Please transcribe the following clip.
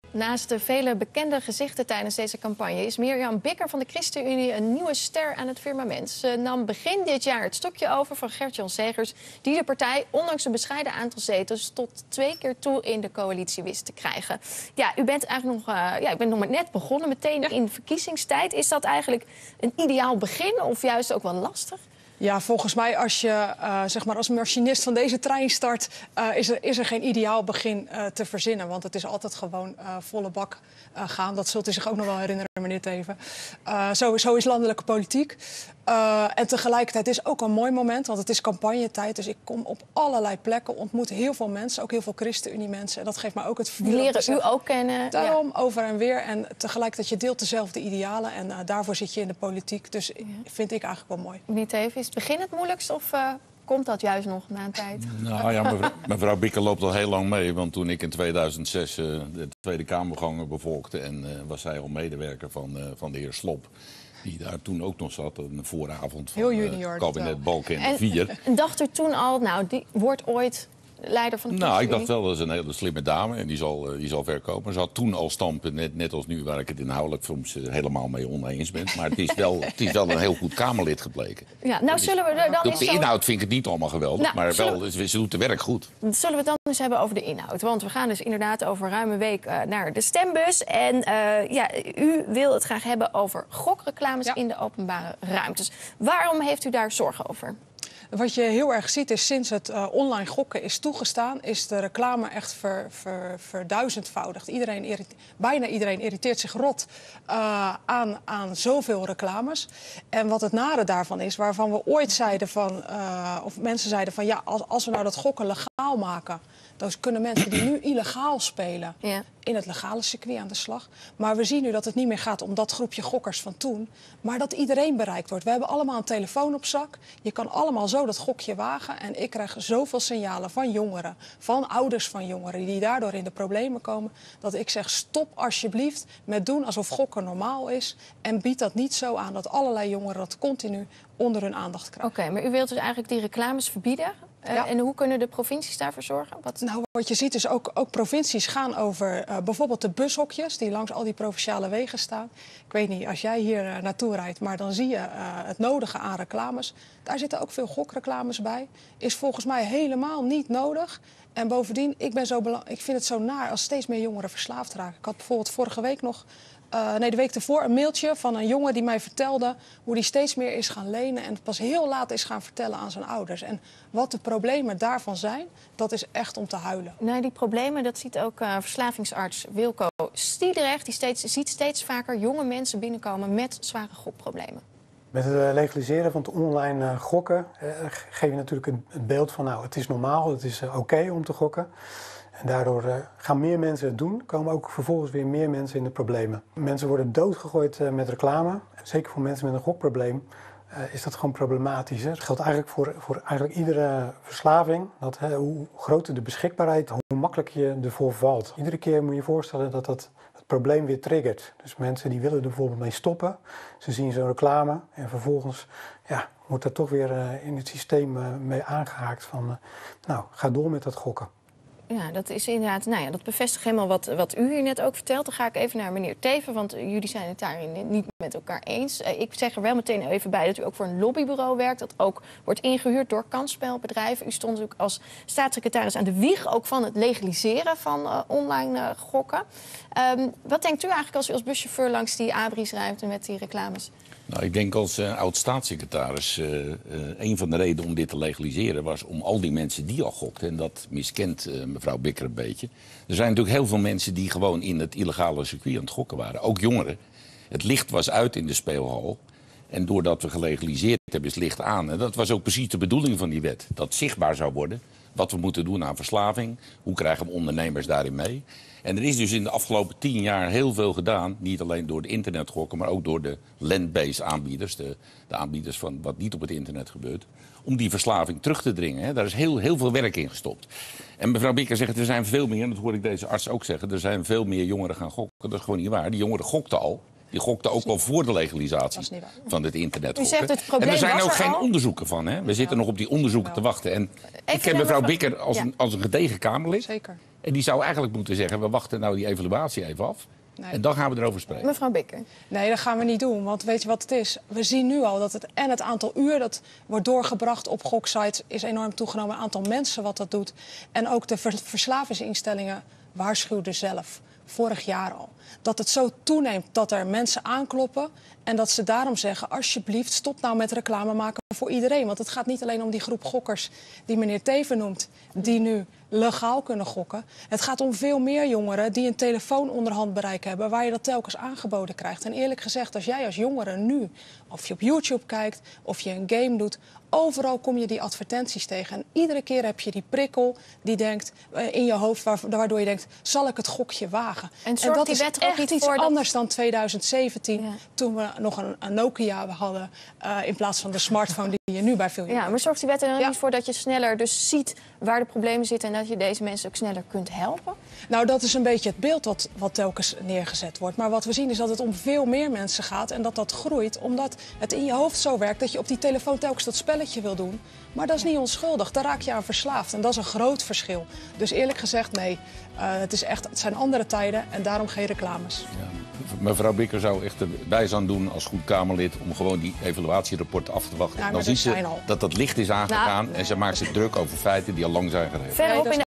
Naast de vele bekende gezichten tijdens deze campagne is Mirjam Bikker van de ChristenUnie een nieuwe ster aan het firmament. Ze nam begin dit jaar het stokje over van Gert-Jan Segers, die de partij, ondanks een bescheiden aantal zetels, tot 2 keer toe in de coalitie wist te krijgen. Ja, u bent eigenlijk u bent nog maar net begonnen, meteen in verkiezingstijd. Is dat eigenlijk een ideaal begin of juist ook wel lastig? Ja, volgens mij als je als machinist van deze trein start, is er geen ideaal begin te verzinnen. Want het is altijd gewoon volle bak gaan. Dat zult u zich ook nog wel herinneren, meneer Teven. Zo is landelijke politiek. En tegelijkertijd is het ook een mooi moment, want het is campagnetijd. Dus ik kom op allerlei plekken, ontmoet heel veel mensen, ook heel veel ChristenUnie-mensen. En dat geeft mij ook het vermoeden. Die leren u ook kennen. Daarom, over en weer. En tegelijkertijd, je deelt dezelfde idealen. En daarvoor zit je in de politiek. Dus vind ik eigenlijk wel mooi. Meneer Teven, is het begin het moeilijkst of komt dat juist nog na een tijd? Nou ja, mevrouw Bikker loopt al heel lang mee. Want toen ik in 2006 de Tweede Kamergangen bevolkte en was zij al medewerker van de heer Slob, die daar toen ook nog zat, een vooravond van kabinet Balkenende 4. En dacht u toen al, nou, die wordt ooit leider van de ChristenUnie? Nou, ik dacht wel, dat is een hele slimme dame en die zal ver komen. Ze had toen al stampen, net als nu, waar ik het inhoudelijk soms helemaal mee oneens ben. Maar het is wel een heel goed Kamerlid gebleken. Ja, nou zullen we er dan op de inhoud vind ik het niet allemaal geweldig, maar wel, ze doet het werk goed. Zullen we het dan eens hebben over de inhoud? Want we gaan dus inderdaad over ruim een week naar de stembus. En u wil het graag hebben over gokreclames in de openbare ruimtes. Waarom heeft u daar zorgen over? Wat je heel erg ziet is, sinds het online gokken is toegestaan, is de reclame echt verduizendvoudigd. Bijna iedereen irriteert zich rot aan zoveel reclames. En wat het nare daarvan is, waarvan we ooit zeiden van, of mensen zeiden van, ja, als we nou dat gokken legaal maken, dan kunnen mensen die nu illegaal spelen in het legale circuit aan de slag. Maar we zien nu dat het niet meer gaat om dat groepje gokkers van toen, maar dat iedereen bereikt wordt. We hebben allemaal een telefoon op zak. Je kan allemaal zo dat gokje wagen. En ik krijg zoveel signalen van jongeren, van ouders van jongeren, die daardoor in de problemen komen, dat ik zeg, stop alsjeblieft met doen alsof gokken normaal is. En bied dat niet zo aan dat allerlei jongeren dat continu onder hun aandacht krijgen. Oké, maar u wilt dus eigenlijk die reclames verbieden? En hoe kunnen de provincies daarvoor zorgen? Wat je ziet is ook provincies gaan over bijvoorbeeld de bushokjes die langs al die provinciale wegen staan. Ik weet niet, als jij hier naartoe rijdt, maar dan zie je het nodige aan reclames. Daar zitten ook veel gokreclames bij. Is volgens mij helemaal niet nodig. En bovendien, ik vind het zo naar als steeds meer jongeren verslaafd raken. Ik had bijvoorbeeld vorige week nog, de week ervoor, een mailtje van een jongen die mij vertelde hoe hij steeds meer is gaan lenen en pas heel laat is gaan vertellen aan zijn ouders. En wat de problemen daarvan zijn, dat is echt om te huilen. Nee, die problemen, dat ziet ook verslavingsarts Wilco Stiedrecht. Die ziet steeds vaker jonge mensen binnenkomen met zware gokproblemen. Met het legaliseren van het online gokken geef je natuurlijk een beeld van, nou, het is normaal, het is oké om te gokken. En daardoor gaan meer mensen het doen, komen ook vervolgens weer meer mensen in de problemen. Mensen worden doodgegooid met reclame. Zeker voor mensen met een gokprobleem is dat gewoon problematisch. Hè? Dat geldt eigenlijk voor eigenlijk iedere verslaving. Hoe groter de beschikbaarheid, hoe makkelijk je ervoor valt. Iedere keer moet je je voorstellen dat het probleem weer triggert. Dus mensen die willen er bijvoorbeeld mee stoppen. Ze zien zo'n reclame en vervolgens wordt er toch weer in het systeem mee aangehaakt van, ga door met dat gokken. Ja, dat is inderdaad, dat bevestigt helemaal wat u hier net ook vertelt. Dan ga ik even naar meneer Teven, want jullie zijn het daarin niet met elkaar eens. Ik zeg er wel meteen even bij dat u ook voor een lobbybureau werkt, dat ook wordt ingehuurd door kansspelbedrijven. U stond ook als staatssecretaris aan de wieg ook van het legaliseren van online gokken. Wat denkt u eigenlijk als u als buschauffeur langs die abris rijdt met die reclames? Nou, ik denk als oud-staatssecretaris, een van de redenen om dit te legaliseren was om al die mensen die al gokten, en dat miskent mevrouw Bikker een beetje. Er zijn natuurlijk heel veel mensen die gewoon in het illegale circuit aan het gokken waren, ook jongeren. Het licht was uit in de speelhal en doordat we gelegaliseerd hebben is het licht aan. En dat was ook precies de bedoeling van die wet, dat zichtbaar zou worden wat we moeten doen aan verslaving, hoe krijgen we ondernemers daarin mee. En er is dus in de afgelopen 10 jaar heel veel gedaan. Niet alleen door de internetgokken, maar ook door de land-based aanbieders. De aanbieders van wat niet op het internet gebeurt. Om die verslaving terug te dringen. Hè. Daar is heel veel werk in gestopt. En mevrouw Bikker zegt, er zijn veel meer, en dat hoor ik deze arts ook zeggen, er zijn veel meer jongeren gaan gokken. Dat is gewoon niet waar. Die jongeren gokten al. Die gokten ook al voor de legalisatie van het internet. En er zijn ook geen onderzoeken van. Hè. We zitten nog op die onderzoeken te wachten. En ik ken mevrouw Bikker als een gedegen Kamerlid. Zeker. En die zou eigenlijk moeten zeggen, we wachten nou die evaluatie even af. Nee. En dan gaan we erover spreken. Mevrouw Bikker. Nee, dat gaan we niet doen. Want weet je wat het is? We zien nu al dat het aantal uur dat wordt doorgebracht op goksites is enorm toegenomen. Het aantal mensen wat dat doet. En ook de verslavingsinstellingen waarschuwden zelf, vorig jaar al, dat het zo toeneemt dat er mensen aankloppen en dat ze daarom zeggen, alsjeblieft, stop nou met reclame maken voor iedereen. Want het gaat niet alleen om die groep gokkers die meneer Teven noemt, die nu legaal kunnen gokken. Het gaat om veel meer jongeren die een telefoon onder handbereik hebben, waar je dat telkens aangeboden krijgt. En eerlijk gezegd, als jij als jongere nu, of je op YouTube kijkt, of je een game doet, overal kom je die advertenties tegen. En iedere keer heb je die prikkel die denkt in je hoofd, waardoor je denkt, zal ik het gokje wagen? En zorgt dat die is wet er ook echt niet iets voor dat- anders dan 2017, Ja. toen we nog een Nokia hadden in plaats van de smartphone die je nu bij veel Ja, maar zorgt die wet er dan Ja. niet voor dat je sneller dus ziet waar de problemen zitten en dat je deze mensen ook sneller kunt helpen? Nou, dat is een beetje het beeld wat telkens neergezet wordt. Maar wat we zien is dat het om veel meer mensen gaat en dat dat groeit. Omdat het in je hoofd zo werkt dat je op die telefoon telkens dat spelletje wil doen. Maar dat is niet onschuldig. Daar raak je aan verslaafd. En dat is een groot verschil. Dus eerlijk gezegd, nee. Het zijn andere tijden en daarom geen reclames. Ja. Mevrouw Bikker zou echt wijs aan doen als goed Kamerlid om gewoon die evaluatierapport af te wachten. Ja, maar Dan er ziet ze zijn al. dat dat licht is aangegaan en ze maakt zich druk over feiten die al lang zijn geregeld. Verderop dat is in de